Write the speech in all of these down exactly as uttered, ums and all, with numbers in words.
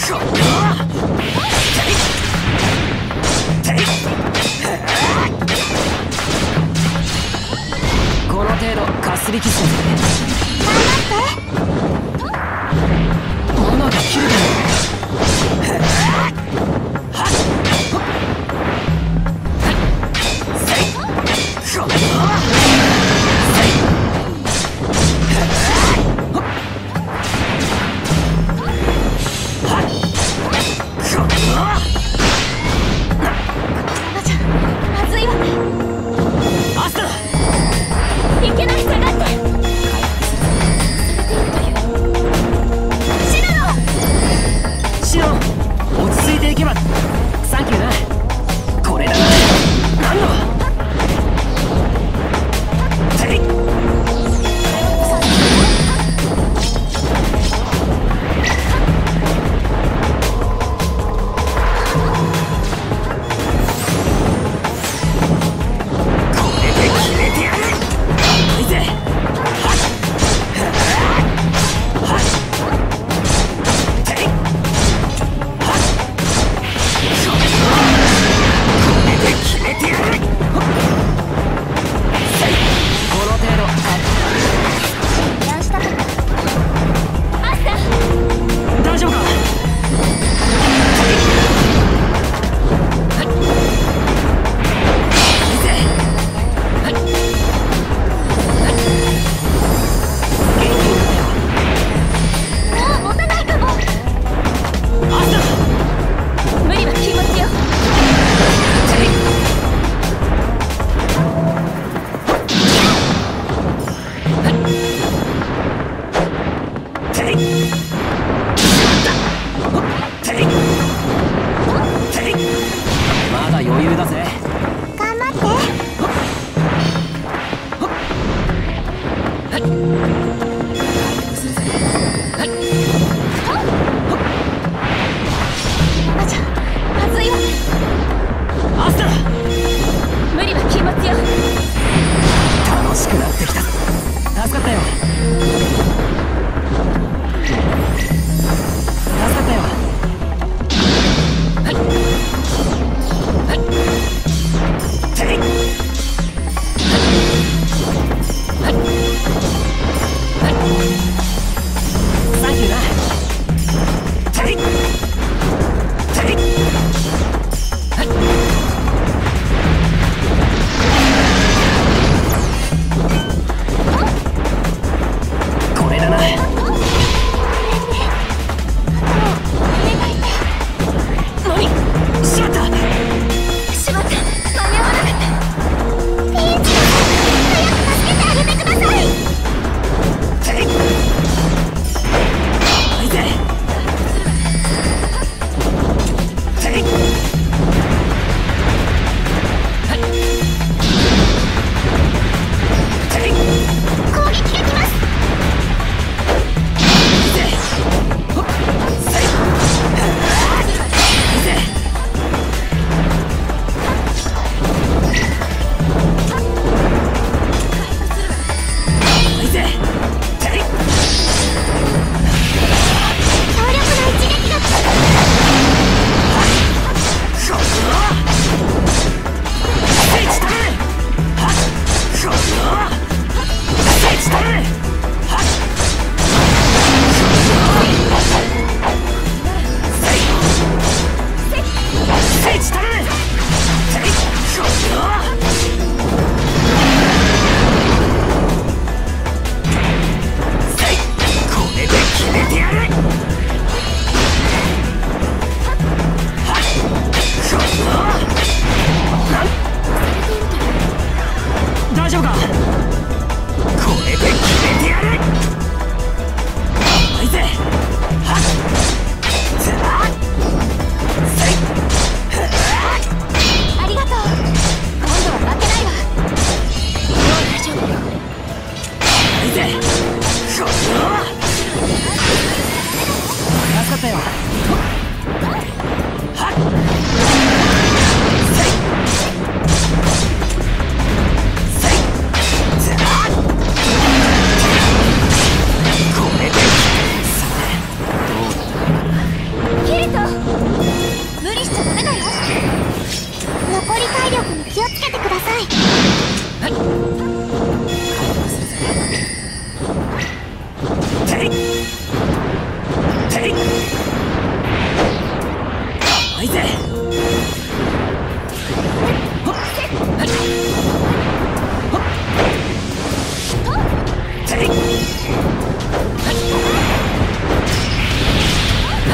この程度かすり傷だぜ。罠が切れたの。 いけない、下がって。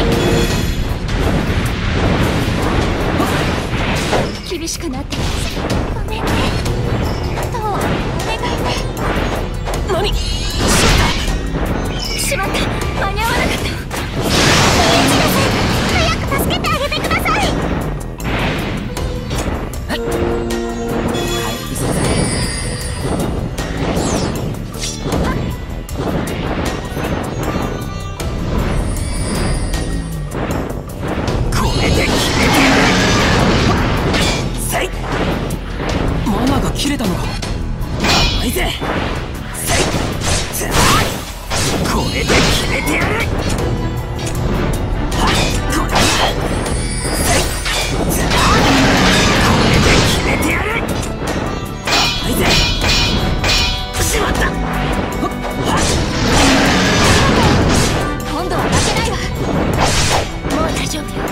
厳しくなってます。ごめんね。あとお願いね。 何？ しまった。間に合わなかった。ピンチです。早く助けてあげてください。 回復するぜ。これで決めてやる。せい。マナが切れたのか。甘いぜ。せい。ずらー。これで決めてやる。はっ、これだ。せい。ずらー。これで決めてやる。甘いぜ。しまった。ほっ、はっ。 今度は負けないわ。もう大丈夫よ。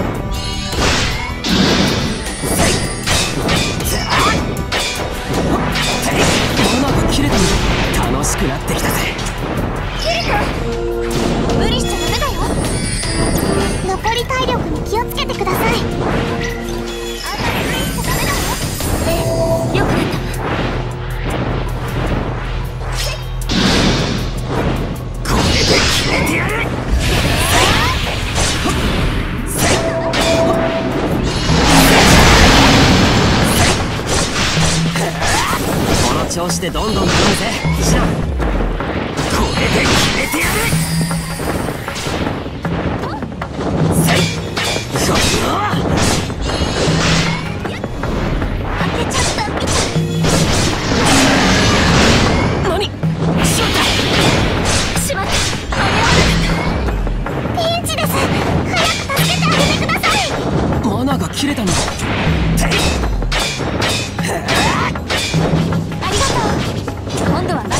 せい。ずらー。ほっ、せい。マナが切れたので楽しくなってきたぜ。 キリト、無理しちゃダメだよ。残り体力に気をつけてください。あんまり無理しちゃダメだよ。え、よくなったわ。 これで決めてやる。せい。この調子でどんどん頼むぜ、シナ。これで決めてやる。せい。そっ開けちゃったみたい。 何？しまった。 しまった。間に合わなかった。ピンチです。早く助けてあげてください。 マナが切れたのか。てい。 ありがとう。今度は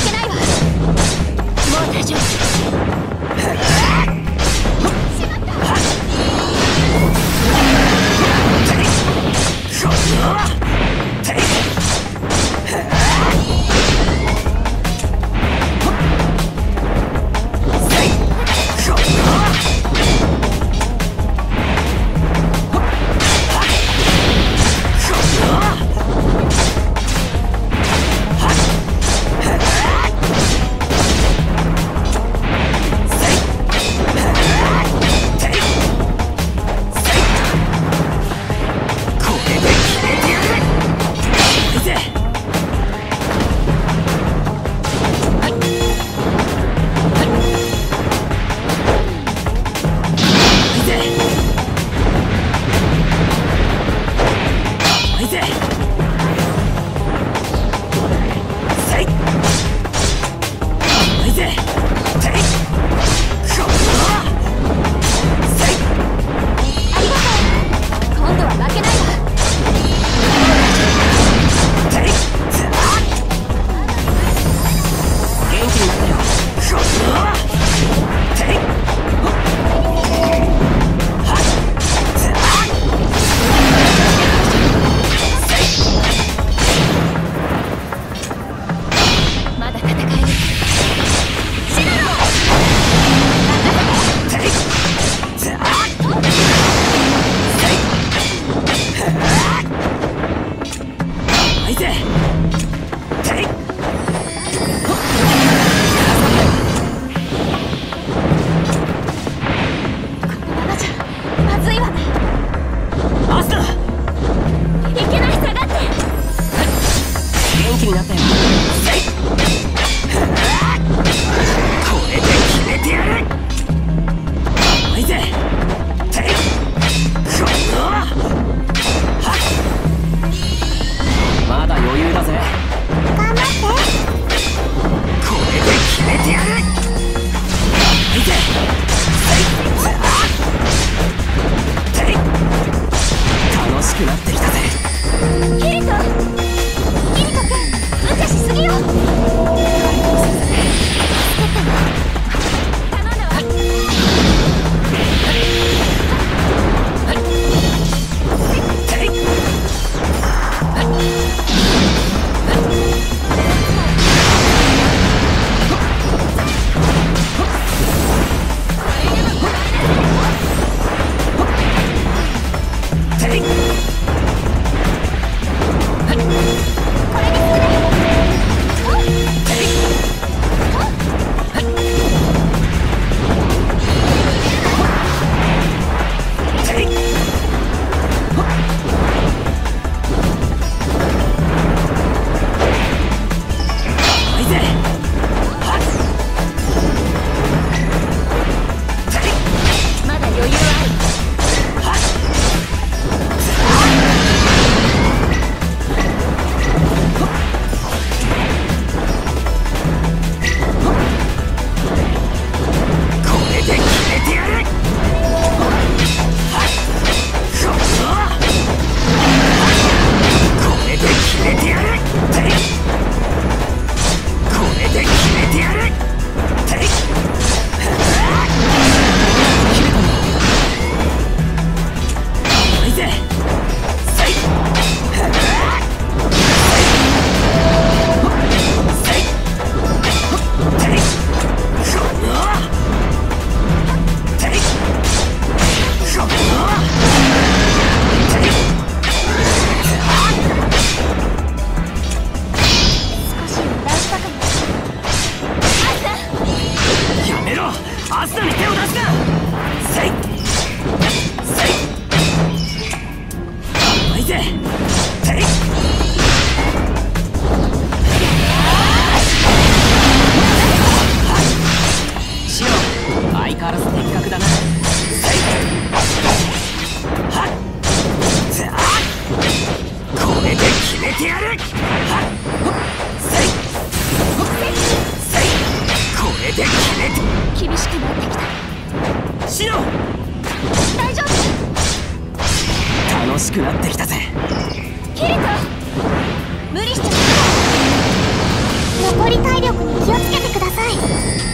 しくなってきたぜ。 キリト、無理しちゃダメだ。残り体力に気をつけてください。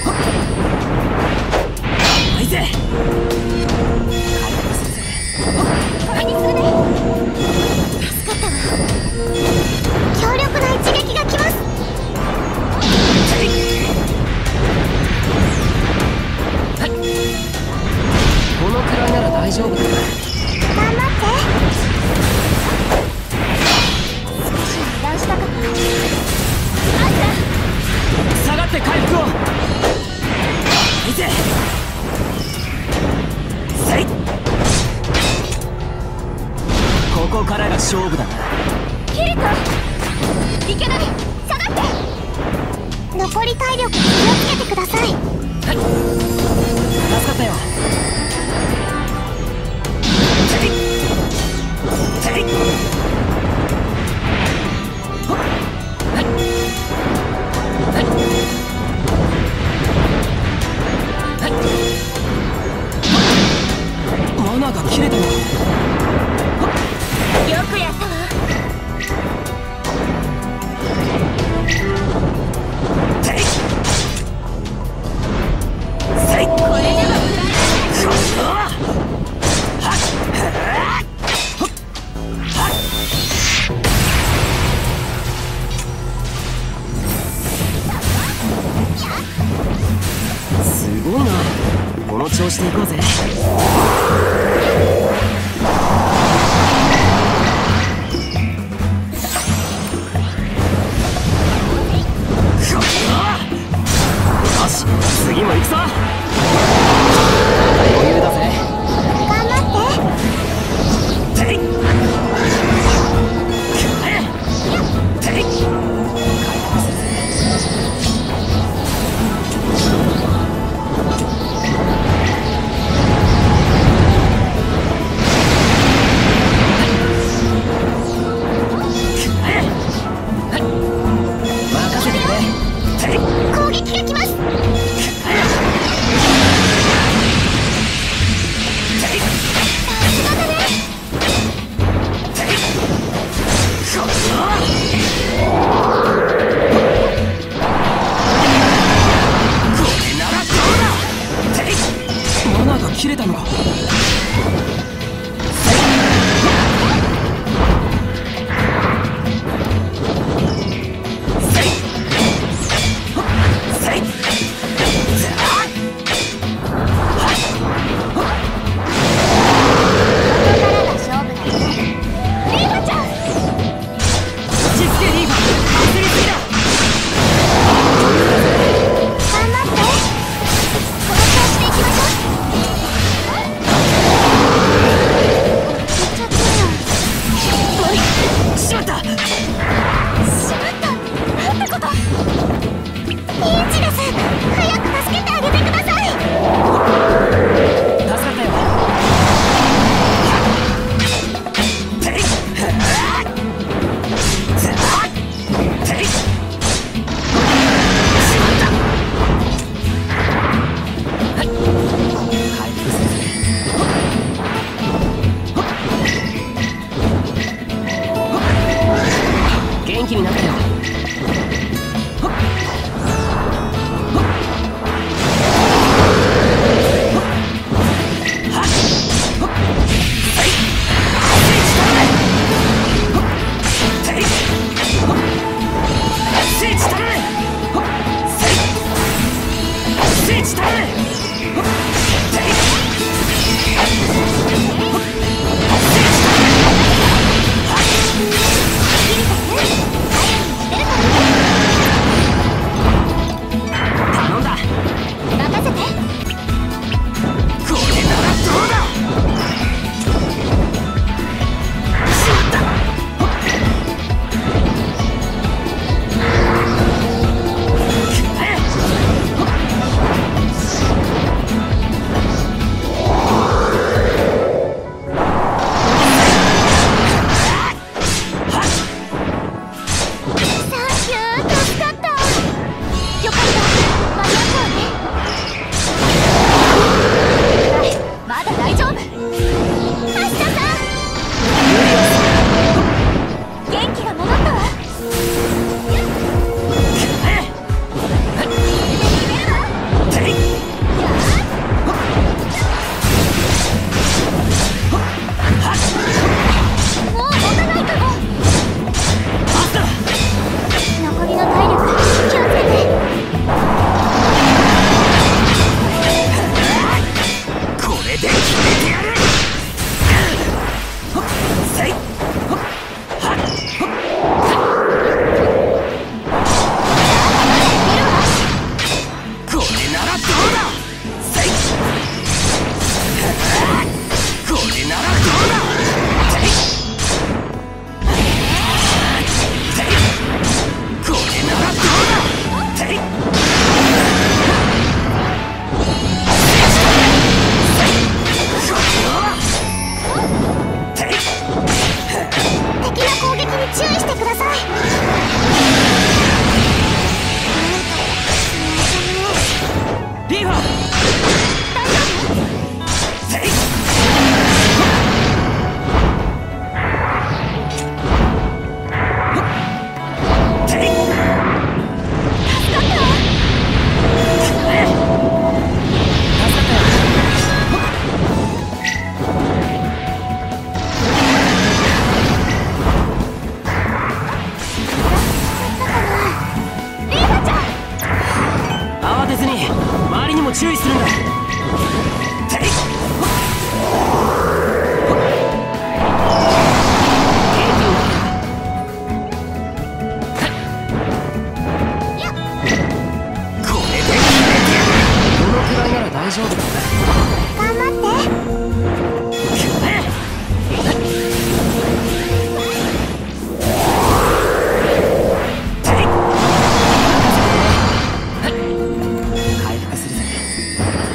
甘いぜ。 これにするね。助かったわ。強力な一撃が来ます。 このくらいなら大丈夫だ。 頑張って。少し油断したかな。あった。 下がって回復を。いぜ。せい。ここからが勝負だな。 キリト、いけない。下がって。残り体力に気をつけてください。 はい、助かったよ。ていていほっ、はいはいはい、マナが切れたのか。 よくやったわ。 ていせい、これでも食らえない。すごいな。この調子でいこうぜ。よし、次も行くぞ。余裕だぜ。 頑張って。 ていてい、任せてくれ。てい、 攻撃が来ます。 マナが切れたのか。こ注意するんだ。ていっ大丈夫だ。 頑張って。 回復するぜ。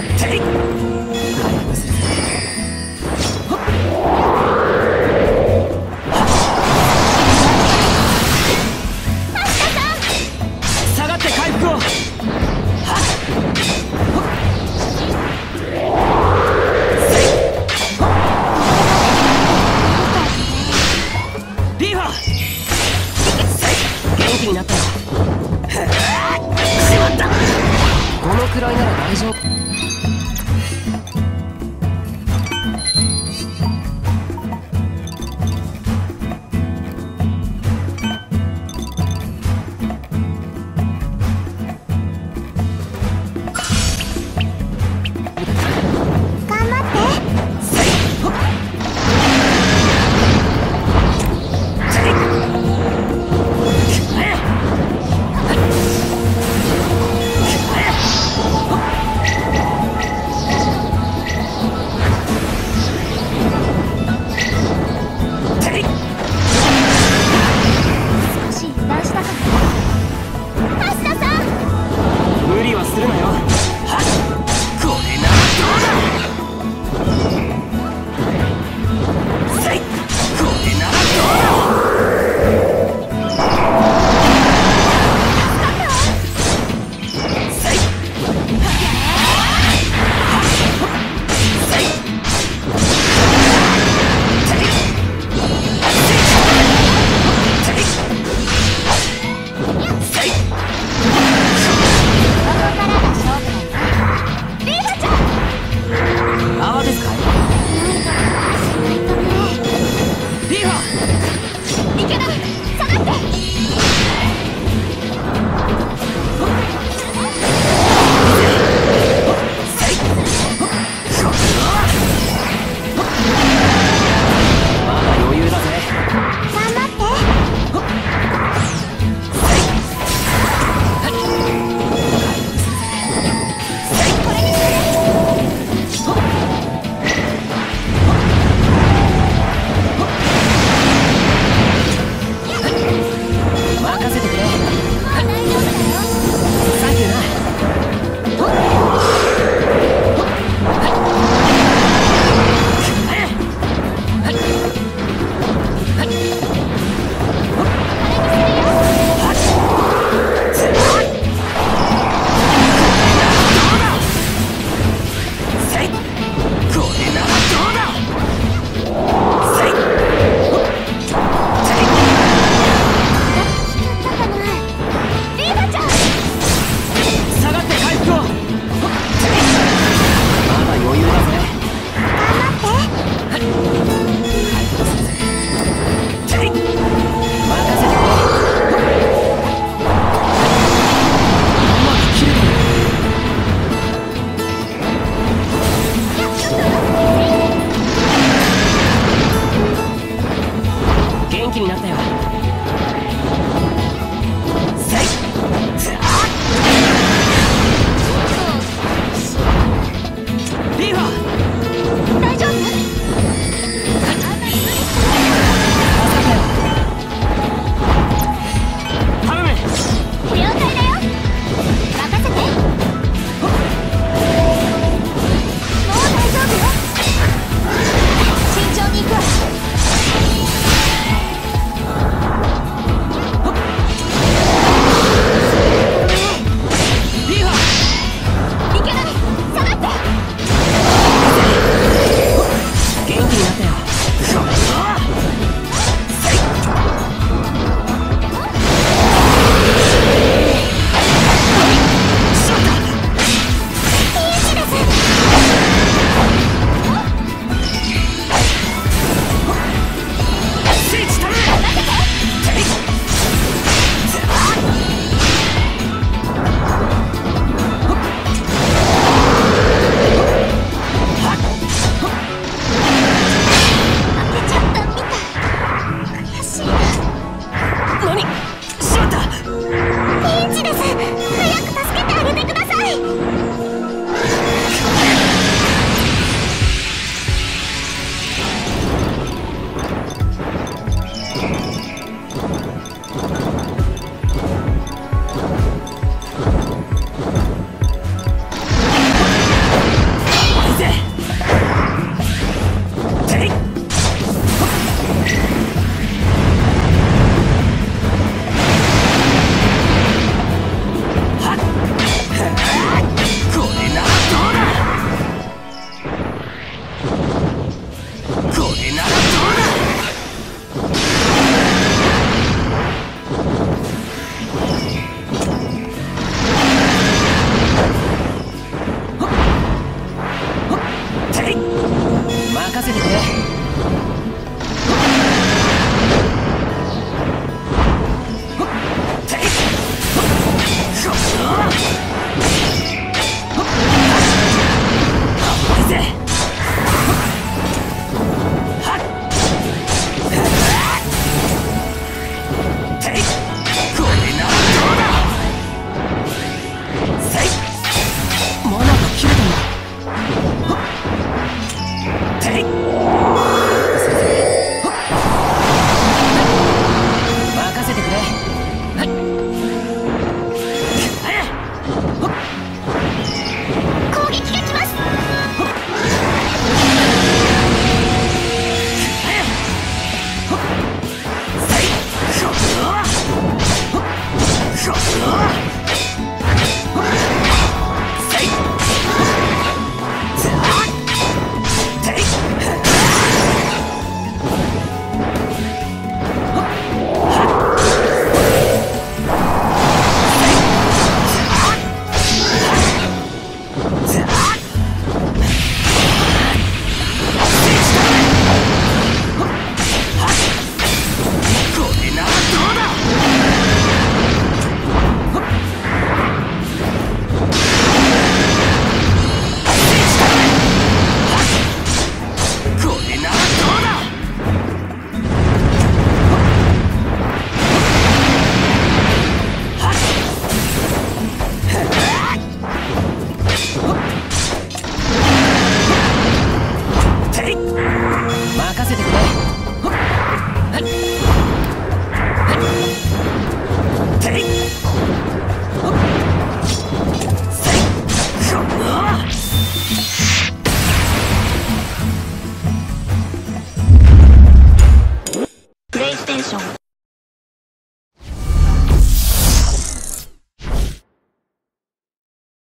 えい